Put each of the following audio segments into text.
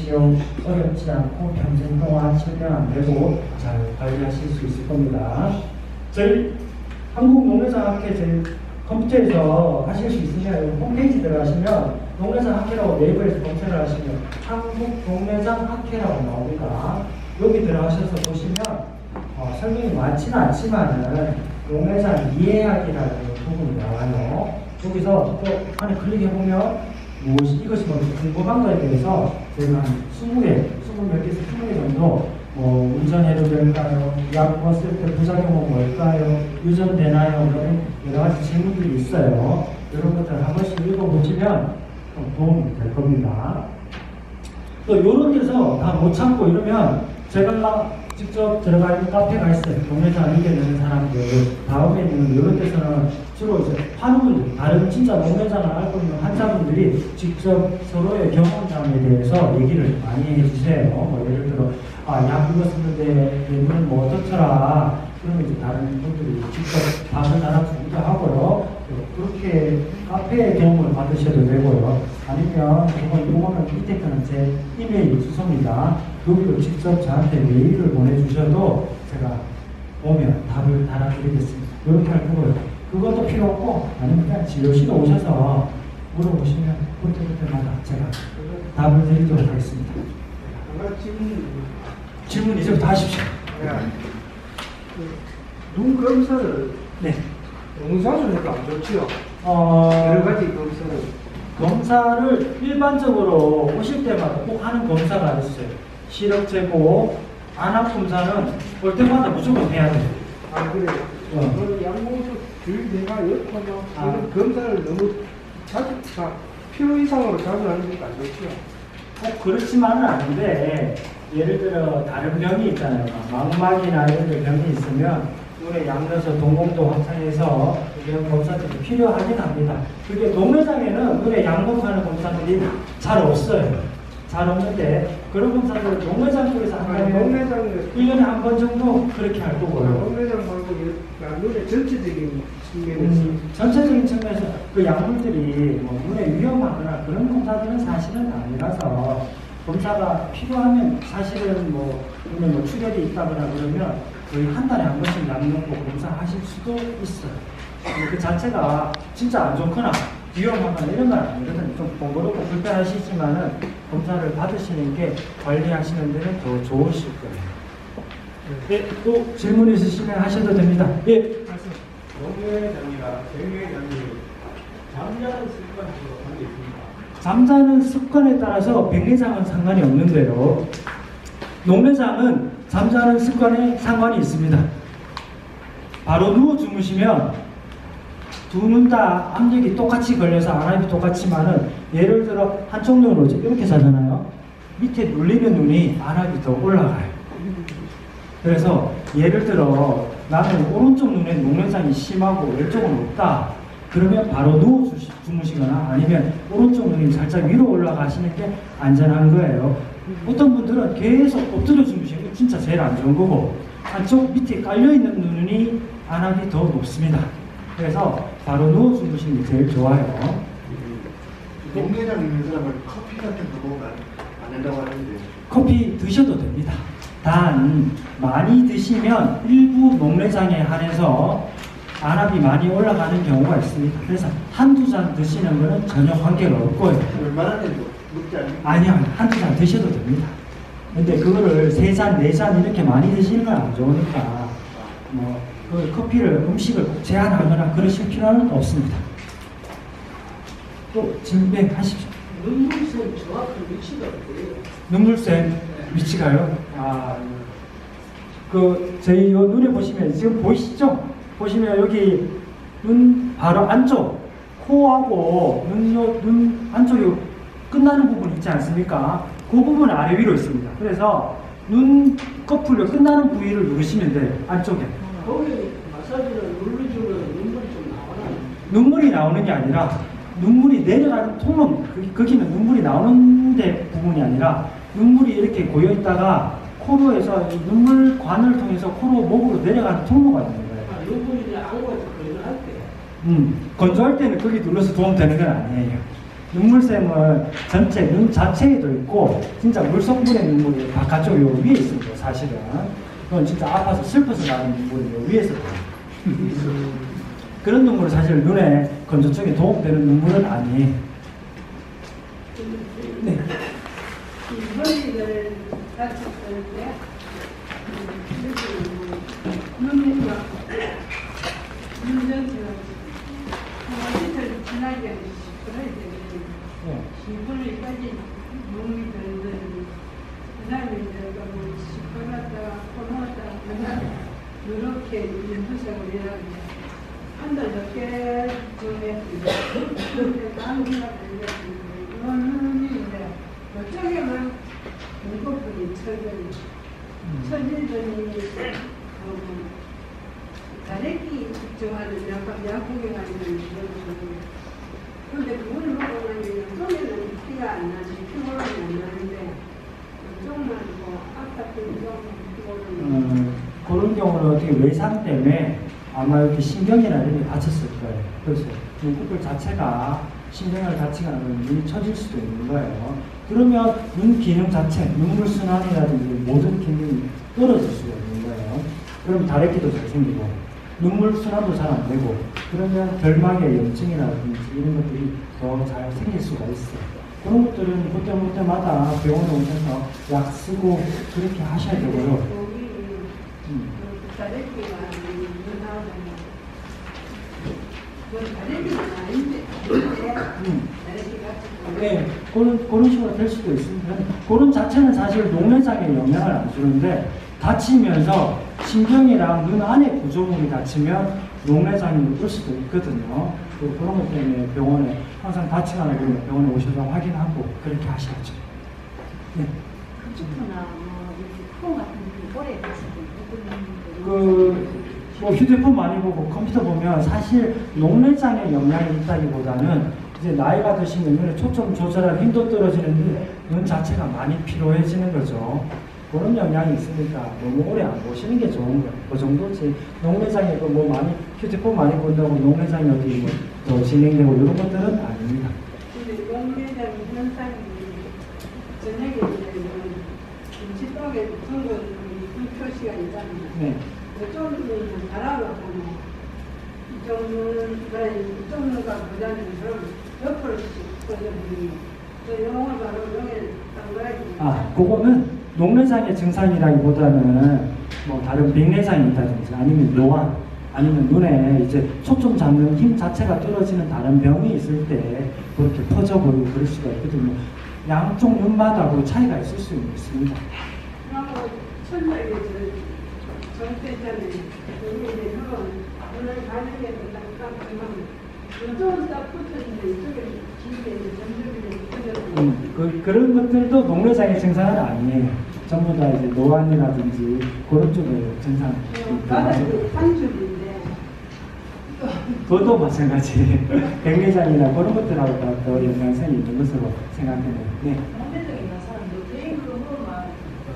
치료 어렵지 않고 평생 동안 실패 안 되고 잘 관리하실 수 있을 겁니다. 저희 한국농례장학회 저희 컴퓨터에서 하실 수 있으면 홈페이지 들어가시면 농례장학회라고 네이버에서 검색을 하시면 한국농례장학회라고 나옵니다. 여기 들어가셔서 보시면 설명이 많지는 않지만은 농례장 이해하기라는 부분이 나와요. 여기서 또 안에 클릭해보면 무엇이 이것이 뭐 궁금한 거에 대해서 저희가 한 20개, 20개에서 20개 정도 운전해도 될까요? 약 먹었을 때 부작용은 뭘까요? 유전되나요? 그런 여러 가지 질문들이 있어요. 이런 것들 한 번씩 읽어보시면 도움이 될 겁니다. 또 이런 데서 다 못 참고 이러면 제가 직접 들어가 있는 카페가 있어요. 농례장 이겨내는 사람들. 다음에는 이런 데서는 주로 이제 환우분들, 다른 진짜 농례장을 알고 있는 환자분들이 직접 서로의 경험담에 대해서 얘기를 많이 해주세요. 뭐 예를 들어, 약 이거 쓰는데 얘는 뭐 어떻더라. 그러면 이제 다른 분들이 직접 답을 달아주기도 하고요. 그렇게 카페의 경험을 받으셔도 되고요. 아니면 이거는 밑에 거는 제 이메일 주소입니다. 여기로 직접 저한테 메일을 보내주셔도 제가 오면 답을 달아드리겠습니다. 이렇게 할 거고요. 그것도 필요 없고 아니면 그냥 진료실에 오셔서 물어보시면 그때마다 제가 답을 드리도록 하겠습니다. 질문 이제부터 하십시오. 눈 검사를 네. 너무 자주 해도 안 좋지요. 여러 가지 검사를 일반적으로 오실 때마다 꼭 하는 검사가 있어요. 시력제고 안압 검사는 올 때마다 무조건 해야 돼요. 그래요? 그럼 양봉수 주의 내가 이런 검사를 너무 자주 필요 이상으로 자주 하는 것도 안 좋지요. 꼭 그렇지만은 않은데 예를 들어 다른 병이 있잖아요. 망막이나 이런 데 병이 있으면 눈에 약 넣어서 동공도 확장해서 이런 검사들이 필요하긴 합니다. 그게 농례장에는 눈에 약 넣는 검사들이 잘 없어요. 잘 없는데 그런 검사들을 농례장 쪽에서 한다면 1년에 한 번 정도 그렇게 할 거고요. 농례장 말고 눈의 전체적인 측면에서 전체적인 측면에서 그 약물들이 눈에 위험하거나 그런 검사들은 사실은 아니라서 검사가 필요하면 사실은 눈에 출혈이 있다거나 그러면 거의 한 달에 한 번씩 약 넣고 검사하실 수도 있어요. 그 자체가 진짜 안 좋거나 위험하거나 이런 건 아니거든요. 좀 번거롭고 불편하시지만은 검사를 받으시는 게 관리하시는 데는 더 좋으실 거예요. 네, 또 질문 있으시면 하셔도 됩니다. 예, 말씀. 농례장이랑 갱년장이 잠자는 습관으로 관계 있습니다. 잠자는 습관에 따라서 백내장은 상관이 없는데요. 농례장은 잠자는 습관에 상관이 있습니다. 바로 누워 주무시면 두 눈 다 압력이 똑같이 걸려서 안압이 똑같지만은 예를 들어 한쪽 눈으로 이렇게 자잖아요. 밑에 눌리는 눈이 안압이 더 올라가요. 그래서 예를 들어 나는 오른쪽 눈에 농례장이 심하고 왼쪽은 없다. 그러면 바로 누워 주무시거나 아니면 오른쪽 눈이 살짝 위로 올라가시는 게 안전한 거예요. 어떤 분들은 계속 엎드려 주무시는 게 진짜 제일 안 좋은 거고 한쪽 밑에 깔려있는 눈이 안압이 더 높습니다. 그래서 바로 누워 주무시는 게 제일 좋아요. 농례장 있는 사람은 커피 같은 거 먹으면 안 된다고 하는데 커피 드셔도 됩니다. 단 많이 드시면 일부 농례장에 한해서 안압이 많이 올라가는 경우가 있습니다. 그래서 한두 잔 드시는 것은 전혀 관계가 없고요. 얼마나 돼도 먹지 않는 아니요, 한두 잔 드셔도 됩니다. 근데 그거를 세 잔, 네 잔 이렇게 많이 드시는 건 안 좋으니까 그 커피를 음식을 꼭 제한하거나 그러실 필요는 없습니다. 또 질문하십시오. 눈물샘 정확한 위치가 어때요? 눈물샘 위치가요? 저희 요 눈에 보시면 지금 보이시죠? 보시면 여기 눈 바로 안쪽 코하고 눈 안쪽에 끝나는 부분 있지 않습니까? 그 부분 아래 위로 있습니다. 그래서 눈 커플로 끝나는 부위를 누르시면 돼요. 안쪽에. 거기 마사지를 누르주면 눈물이 좀 나오나요? 눈물이 나오는 게 아니라 눈물이 내려가는 통로, 거기는 눈물이 나오는 데 부분이 아니라 눈물이 이렇게 고여 있다가 코로에서 눈물관을 통해서 코로 목으로 내려가는 통로가 있는 거예요. 눈물이 아무것도 건조할 때. 건조할 때는 거기 눌러서 도움 되는 건 아니에요. 눈물샘은 전체 눈 자체에도 있고 진짜 물 성분의 눈물이 바깥쪽 요 위에 있습니다. 사실은 그건 진짜 아파서 슬퍼서 나는 눈물이 요 위에서 나요. 그런 눈물은 사실 눈에 건조증에 도움되는 눈물은 아니에요. 네. 이 머리를 다쳤을 때 눈이 막 눈전체가 이틀 지나게 그래야 되거든요. 네. 시분이 빠진 몸이 들더니 그 다음에 이제 뭐 시커났다가 코나다가 이렇게 연두색으로 일하는데 한 달 넘게 지냈습니다. 그런데 아무 생각 안 했는데 이거는 이제 어쩌게만 눈꺼풀이 처지더니 다래끼 좋아하는 약국에 가는 근데 그걸 먹고 나면 손에는 피가 안 나지 피곤은 안 나는데 조금만 뭐 아팠더니 좀 그런 경우는 어떻게 외상 때문에 아마 이렇게 신경이나 이런 게 다쳤을 거예요. 그래서 눈꺼풀 자체가 신경을 다치거나 눈이 처질 수도 있는 거예요. 그러면 눈 기능 자체, 눈물 순환이라든지 모든 기능이 떨어질 수가 있는 거예요. 그럼 다래끼도 잘 생기고 눈물 순환도 잘 안 되고 그러면 결막의 염증이라든지 이런 것들이 더 잘 생길 수가 있어요. 그런 것들은 그때마다 병원에 오셔서 약 쓰고 그렇게 하셔야 되고요. 다래끼가 나오잖아요. 그건 다래끼는 아닌데 다래끼가 네, 그런 식으로 될 수도 있습니다. 그런 자체는 사실 녹내장에 영향을 안 주는데 다치면서 신경이랑 눈 안에 구조물이 다치면 녹내장이 올 수도 있거든요. 그런 것 때문에 병원에 항상 다치거나 그러면 병원에 오셔서 확인하고 그렇게 하셔야죠. 네. 컴퓨터나 뭐 이렇게 폰 같은 게 오래 봤을 때 뭐 휴대폰 많이 보고 컴퓨터 보면 사실 녹내장에 영향이 있다기보다는 이제 나이가 드시면 눈에 초점 조절할 힘도 떨어지는데 눈 자체가 많이 피로해지는 거죠. 그런 영향이 있으니까 너무 오래 안 보시는 게 좋은 거예요. 그 정도지. 녹내장에 뭐 많이 휴대폰 많이 본다고 녹내장이 어디 뭐 더 진행되고 이런 것들은 아닙니다. 근데 녹내장 현상이 저녁에 되면 김치떡에 붙은 거 표시가 있잖아요. 네. 이쪽은 달아갖고 이쪽 눈가 보자는 그럼 옆으로 꺼져버리니 저 영화 바로 여기 당가야지. 그거는 녹내장의 증상이라기보다는 뭐 다른 백내장이 있다든지 아니면 노안 아니면 눈에 이제 초점 잡는 힘 자체가 떨어지는 다른 병이 있을 때 그렇게 퍼져버리고 그럴 수가 있거든요. 양쪽 눈마다 그 차이가 있을 수 있습니다. 그리고 천장에 정때잖아요. 여기 이제 그건 오늘 가는 게 딱 그만 이쪽은 딱 붙어있는데 이쪽에 길게 이제 점점이 그런 것들도 녹내장의 증상은 아니에요. 전부 다 이제 노안이라든지 그런 쪽의 증상. 바닥이 한 줄인데 그것도 마찬가지예요. 백내장이나 그런 것들하고 더 연관성이 있는 것으로 생각해요. 네. 남대적인 사람들 개인으로만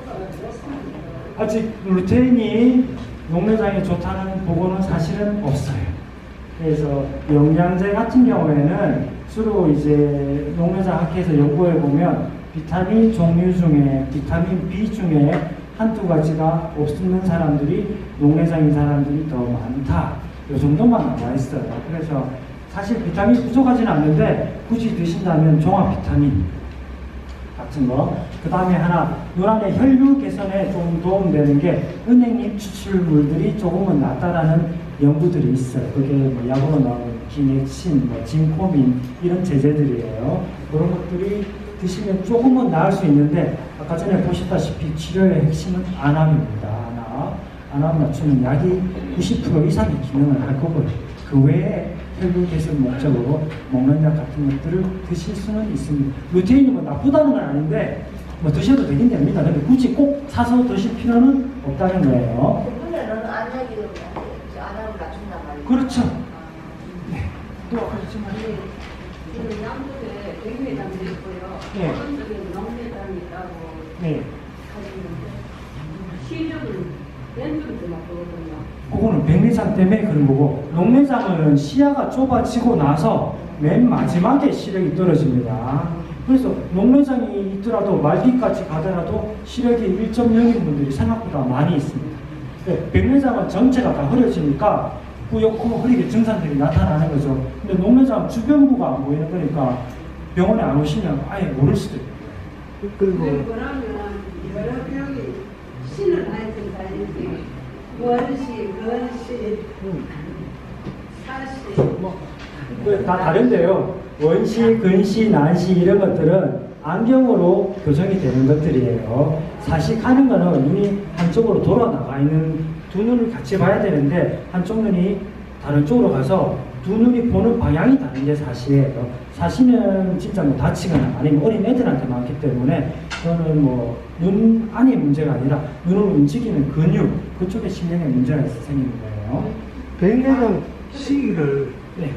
아직 루테인이 녹내장에 좋다는 보고는 사실은 없어요. 그래서 영양제 같은 경우에는 주로 이제 녹내장 학회에서 연구해 보면 비타민 종류 중에 비타민 B 중에 한두 가지가 없는 사람들이 녹내장인 사람들이 더 많다. 이 정도만 나와 있어요. 그래서 사실 비타민 부족하지는 않는데 굳이 드신다면 종합 비타민 같은 거. 그 다음에 하나 눈 안에 혈류 개선에 좀 도움되는 게 은행잎 추출물들이 조금은 낫다라는 연구들이 있어요. 그게 뭐 약으로 나오는 기넥신, 뭐 진코민 이런 제제들이에요. 그런 것들이 드시면 조금은 나을 수 있는데 아까 전에 보셨다시피 치료의 핵심은 안암입니다. 안암 맞추는 약이 90% 이상의 기능을 할 거고요. 그 외에 혈류 개선 목적으로 먹는 약 같은 것들을 드실 수는 있습니다. 루테인이 뭐 나쁘다는 건 아닌데 뭐 드셔도 되긴 됩니다. 근데 굳이 꼭 사서 드실 필요는 없다는 거예요. 그분들은 안약이 안약을 낮춘단 말이에요. 그렇죠. 네. 또 그렇지만 지금 양쪽에 백내장도 있고요. 네. 오른쪽에 녹내장이 있다고 네. 하시는데 시력을 왼쪽도 맞거든요. 그거는 백내장 때문에 그런 거고 녹내장은 시야가 좁아지고 나서 맨 마지막에 시력이 떨어집니다. 그래서 녹내장이 있더라도 말기까지 가더라도 시력이 1.0인 분들이 생각보다 많이 있습니다. 네, 백내장은 전체가 다 흐려지니까 뿌옇고 흐리게 증상들이 나타나는 거죠. 근데 녹내장 주변부가 안 보이는 거니까 병원에 안 오시면 아예 모를 수도 있고. 그리고 그러면 여러 병이 신을 하여튼 다니지 원시, 근시, 사시 다 다른데요. 원시, 근시, 난시 이런 것들은 안경으로 교정이 되는 것들이에요. 사식하는 거는 눈이 한쪽으로 돌아 나가 있는 두 눈을 같이 봐야 되는데 한쪽 눈이 다른 쪽으로 가서 두 눈이 보는 방향이 다른 게 사시예요. 사시는 진짜 뭐 다치거나 아니면 어린 애들한테 많기 때문에 그거는 뭐 눈 안의 문제가 아니라 눈을 움직이는 근육 그쪽에 신경에 문제가 있어 생기는 거예요. 백내장 시기를 네.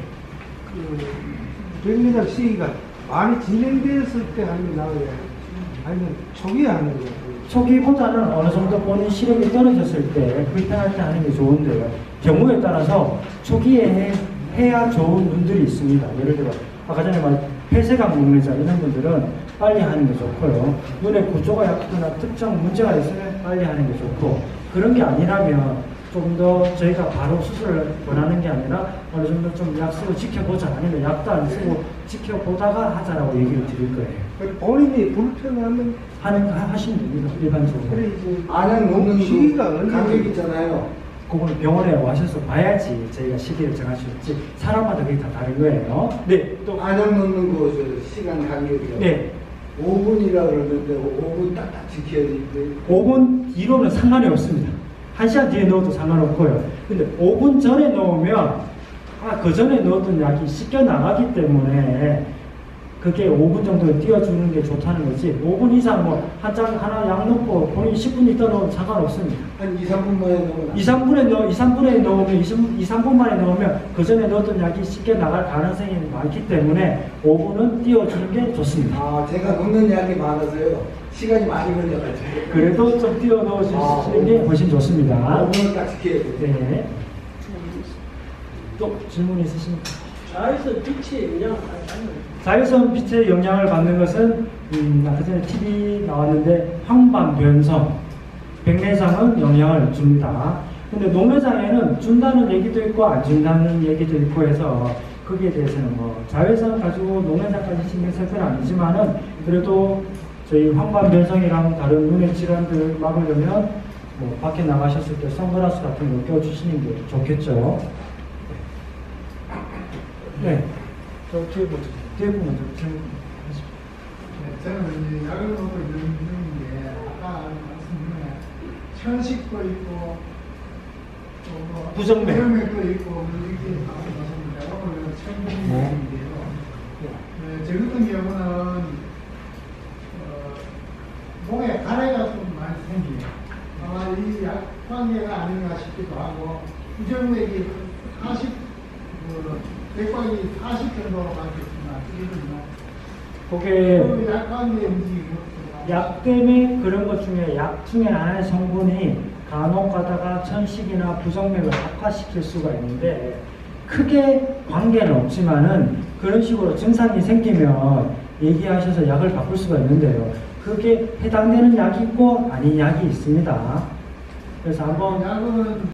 백내장 시기가 많이 진행되었을 때 하는 게 나아요? 아니면 초기에 하는 거예요? 초기보다는 어느 정도 본인 시력이 떨어졌을 때 불편할 때 하는 게 좋은데요. 경우에 따라서 초기에 해야 좋은 눈들이 있습니다. 예를 들어 아까 전에 말 폐쇄각 녹내장 이런 분들은 빨리 하는 게 좋고요. 눈의 구조가 약하거나 특정 문제가 있으면 빨리 하는 게 좋고 그런 게 아니라면 좀 더 저희가 바로 수술을 원하는 게 아니라 어느 정도 좀 약 쓰고 지켜보자 아니면 약도 안 쓰고 지켜보다가 하자라고 얘기를 드릴 거예요. 본인이 불편하면 하시면 됩니다. 일반적으로. 그래 이제 안약 놓는 시기가 거 언제 간격 있잖아요. 그거는 병원에 와셔서 봐야지 저희가 시기를 정할 수 있지. 사람마다 그게 다 다른 거예요. 네, 또 안약 놓는 거 시간 간격이요. 네, 5분이라 그러는데 5분 딱딱 지켜야 되는데 5분 뒤로는 상관이 없습니다. 1시간 뒤에 넣어도 상관없고요. 근데 5분 전에 넣으면 그 전에 넣었던 약이 씻겨 나가기 때문에 그게 5분 정도 띄워주는 게 좋다는 거지. 5분 이상 뭐 한 장 하나 약 넣고 본인 10분 있다 넣으면 상관없습니다. 한 2, 3분 만에 넣으면 2, 3분에 넣으면 2, 3분 만에 넣으면 그 전에 넣었던 약이 씻겨 나갈 가능성이 많기 때문에 5분은 띄워주는 게 좋습니다. 아 제가 놓는 약이 많아서요. 시간이 많이 걸려가지고 그래도 좀 띄워 넣어주시는 게 훨씬 좋습니다. 5분을 딱 지켜야 돼요. 네. 또 질문 있으십니까? 자외선 빛이 영향 자외선 빛의 영향을 받는 것은 아까 전에 TV 나왔는데 황반 변성, 백내장은 영향을 줍니다. 근데 녹내장에는 준다는 얘기도 있고 안 준다는 얘기도 있고 해서 거기에 대해서는 뭐 자외선 가지고 녹내장까지 신경 쓸 건 아니지만은 그래도 저희 황반 변성이랑 다른 눈의 질환들 막으려면 뭐 밖에 나가셨을 때 선글라스 같은 거 껴주시는 게 좋겠죠. 네. 저 뒤에 보죠. 뒤에 보면 질문하십시오. 저는 이제 약을 먹고 있는 중인데 아까 말씀드린 천식도 있고 또뭐 부정맥. 부정맥도 있고 뭐 이렇게 나왔습니다. 오늘 처음 보는 중인데요. 저 같은 경우는 몸에 가래가 좀 많이 생겨요. 아마 이 약 관계가 아닌가 싶기도 하고 부정맥이 40 백박이 40 정도로 가겠지만 그게 그 약관의 움직이고 약 때문에 그런 것 중에 약 중에 하나의 성분이 간혹 가다가 천식이나 부정맥을 악화시킬 수가 있는데 크게 관계는 없지만은 그런 식으로 증상이 생기면 얘기하셔서 약을 바꿀 수가 있는데요. 그게 해당되는 약이 있고 아닌 약이 있습니다. 그래서 한번 약은